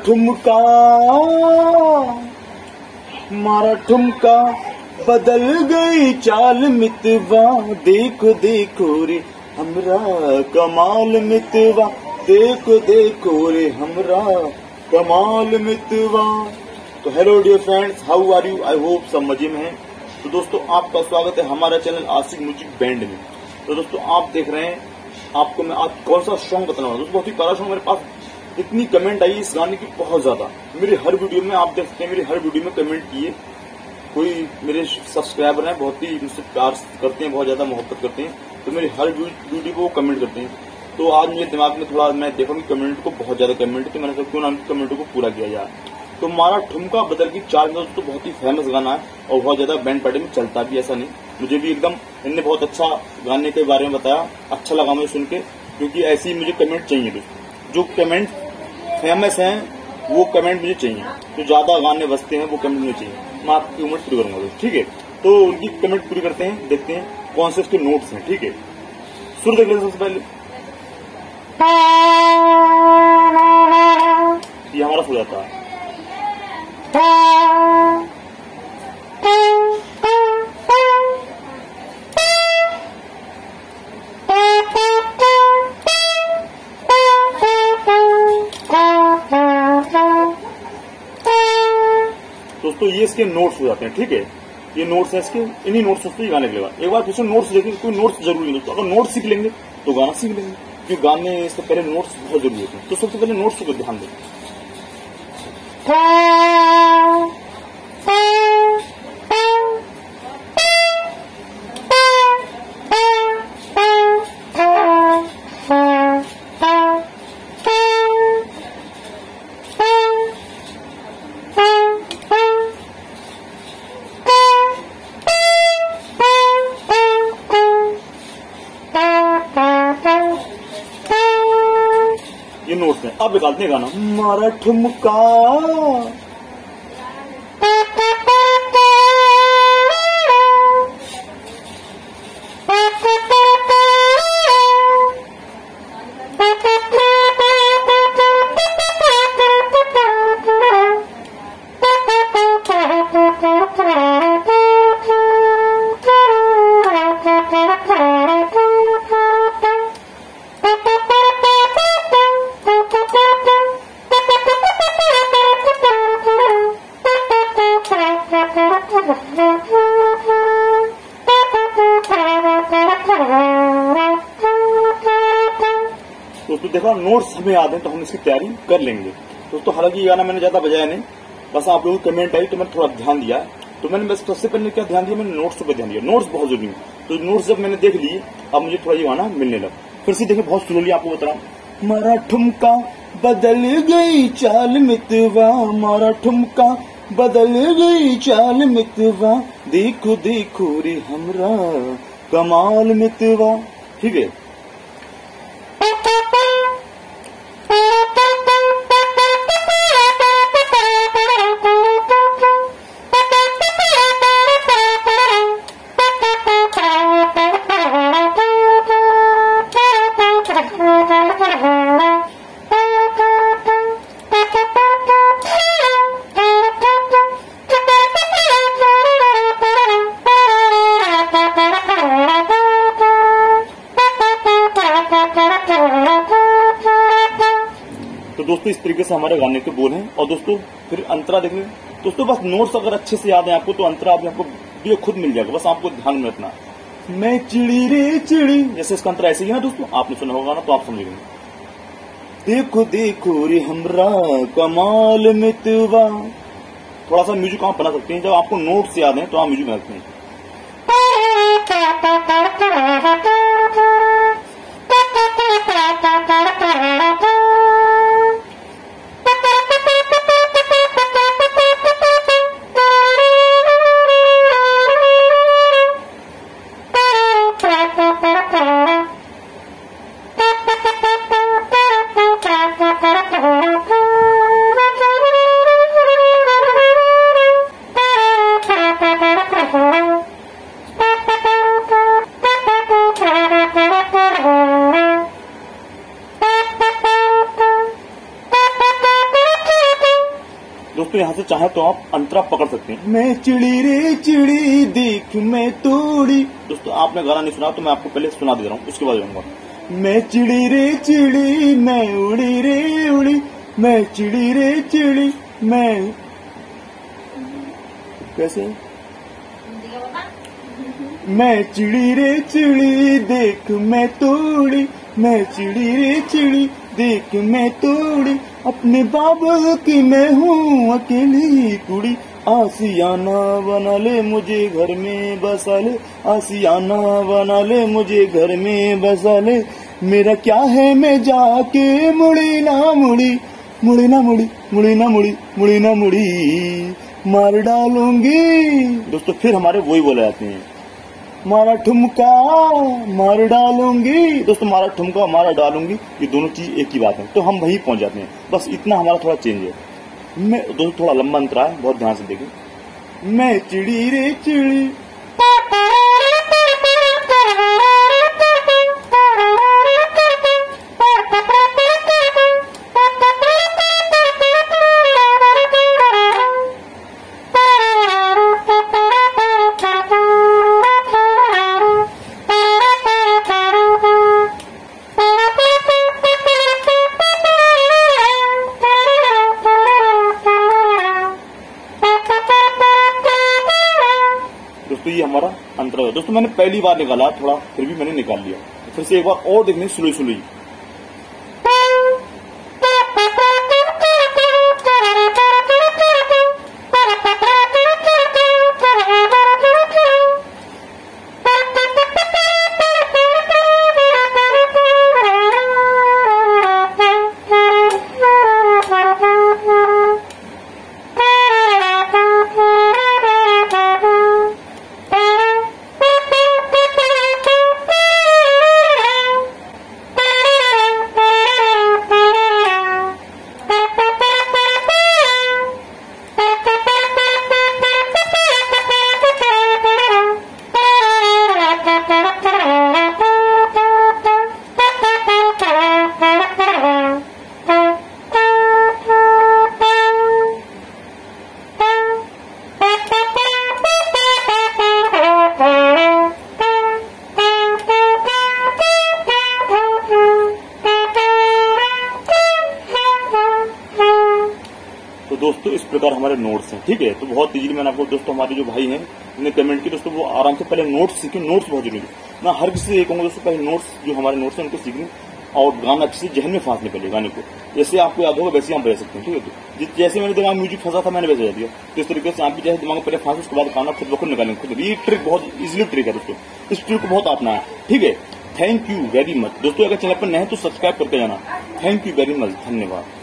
ठुमका मारा ठुमका बदल गई चाल मितवा, देखो देखो रे हमरा कमाल मितवा, देखो देखो रे हमरा कमाल मितवा। तो hello dear friends, how are you? I hope सब मजे में हैं। तो दोस्तों आपका स्वागत है हमारा चैनल आशिक म्यूजिक बैंड में। तो दोस्तों आप देख रहे हैं, आपको मैं आज कौन सा सॉन्ग बताना दोस्तों, बहुत ही प्यारा सॉन्ग। मेरे पास इतनी कमेंट आई इस गाने की बहुत ज्यादा, मेरी हर वीडियो में आप देख सकते हैं, मेरी हर वीडियो में कमेंट किए। कोई मेरे सब्सक्राइबर हैं, बहुत ही मुझसे प्यार करते हैं, बहुत ज्यादा मोहब्बत करते हैं, तो मेरी हर वीडियो को कमेंट करते हैं। तो आज मेरे दिमाग में थोड़ा मैं देखा कि कमेंट को बहुत ज्यादा कमेंट थे, मैंने सोचा क्यों ना कमेंटों को पूरा किया जाए। तो मारा ठुमका बदल की चाल में दोस्तों बहुत ही फेमस गाना है और बहुत ज्यादा बैंड पार्टी में चलता भी, ऐसा नहीं। मुझे भी एकदम इनने बहुत अच्छा गाने के बारे में बताया, अच्छा लगा मुझे सुन के, क्योंकि ऐसी मुझे कमेंट चाहिए दोस्तों। जो कमेंट फेमस हैं वो कमेंट मुझे चाहिए, जो ज्यादा गाने बजते हैं वो कमेंट मुझे चाहिए। मैं आपकी कमेंट पूरी करूंगा दोस्तों, ठीक है? तो उनकी कमेंट पूरी करते हैं, देखते हैं कौन से उसके नोट्स हैं, ठीक है? सुर देख लेते सबसे पहले, ये हमारा सुर जाता है। दोस्तों ये इसके नोट्स हो जाते हैं, ठीक है? ये नोट्स है इसके, इन्हीं नोट्स से ये गाने लगेगा। एक बार फिर से नोट्स देखेंगे, कोई नोट्स जरूरी नहीं। तो अगर नोट्स सीख लेंगे तो गाना सीख लेंगे, क्योंकि गाने से पहले नोट्स बहुत जरूरी होते हैं। तो सबसे पहले नोट्स को ध्यान दें। ये नोट्स हैं। अब निकालते हैं गाना, मारा ठुमका दोस्तों देखो नोट्स हमें याद है तो हम इसकी तैयारी कर लेंगे दोस्तों। हालांकि ये गाना मैंने ज्यादा बजाया नहीं, बस आप लोगों की कमेंट आई तो मैंने थोड़ा ध्यान दिया। तो मैंने बस सबसे पहले क्या ध्यान दिया, मैंने नोट्स पे ध्यान दिया। नोट्स बहुत जरूरी है। तो नोट्स जब मैंने देख लिए, अब मुझे थोड़ा ये गाना मिलने लगा। फिर से देखिए, बहुत स्लोली आपको बता रहा हूँ। मारा ठुमका बदल गई चाल मितवा, मारा ठुमका बदल गई चाल मितवा, देखो देखो रे हमरा कमाल मितवा, ठीक है? तो दोस्तों इस तरीके से हमारे गाने के बोल हैं। और दोस्तों फिर अंतरा देखने दोस्तों, बस नोट्स अगर अच्छे से याद है आपको तो अंतरा आपको भी खुद मिल जाएगा, बस आपको ध्यान में रखना। मैं चिड़ी रे चिड़ी, जैसे इसका अंतरा ऐसे ही है ना दोस्तों, आपने सुना होगा ना तो आप समझेंगे। देखो देखो रे हमरा कमाल मितवा। थोड़ा सा म्यूजिक आप बना सकते हैं, जब आपको नोट्स याद है तो आप म्यूजिक बना सकते हैं। दोस्तों यहाँ से चाहे तो आप अंतरा पकड़ सकते हैं। मैं चिड़ी रे चिड़ी देख मैं तोड़ी। दोस्तों आपने गाना नहीं सुना तो मैं आपको पहले सुना दे रहा हूँ, उसके बाद जाऊंगा। मैं चिड़ी रे चिड़ी मैं उड़ी रे उड़ी, मैं चिड़ी रे चिड़ी मैं, कैसे? मैं चिड़ी रे चिड़ी देख मैं तोड़ी, मैं चिड़ी रे चिड़ी देख मैं तोड़ी, अपने बाबा की मैं हूँ अकेली कुड़ी, आसियाना बना ले मुझे घर में बसा ले, आसियाना बना ले मुझे घर में बसा ले, मेरा क्या है मैं जाके मुड़ी ना मुड़ी, मुड़ी ना मुड़ी, मुड़ी ना मुड़ी, मुड़ी ना मुड़ी, मार डालूंगी। दोस्तों फिर हमारे वही बोले जाते हैं, मारा ठुमका मार डालूंगी। दोस्तों मारा ठुमका मारा डालूंगी ये दोनों चीज एक ही बात है, तो हम वहीं पहुंच जाते हैं। बस इतना हमारा थोड़ा चेंज है। मैं दोस्तों थोड़ा लंबा अंतरा है, बहुत ध्यान से देखें। मैं चिड़ी रे चिड़ी, दोस्तों ये हमारा अंतर है। दोस्तों मैंने पहली बार निकाला थोड़ा, फिर भी मैंने निकाल लिया। फिर से एक बार और देखने स्लो स्लो ही। दोस्तों इस प्रकार हमारे नोट्स हैं, ठीक है। तो बहुत इजीली मैंने आपको दोस्तों हमारे जो भाई हैं उन्होंने कमेंट की, दोस्तों वो आराम से पहले नोट्स सीखें। नोट्स बहुत जरूरी है। मैं हर किसी से ये कहूँगा दोस्तों पहले नोट्स जो हमारे नोट्स हैं उनको सीखने और गाना अच्छे से जहन में फांसने पहले गाने को, जैसे आपको याद होगा वैसे हम बजा सकते हैं, ठीक है। तो जैसे मैंने दिमाग म्यूजिक फंसा था मैंने वैसे बजा दिया, तो इस तरीके से आप भी जैसे दिमाग में पहले फांस उसके बाद गाना खुद ब खुद निकालेंगे खुद। ये ट्रिक बहुत इजीली ट्रिक है दोस्तों, इस ट्रिक को बहुत अपनाया, ठीक है। थैंक यू वेरी मच दोस्तों। अगर चैनल पर नए हैं तो सब्सक्राइब करके जाना। थैंक यू वेरी मच, धन्यवाद।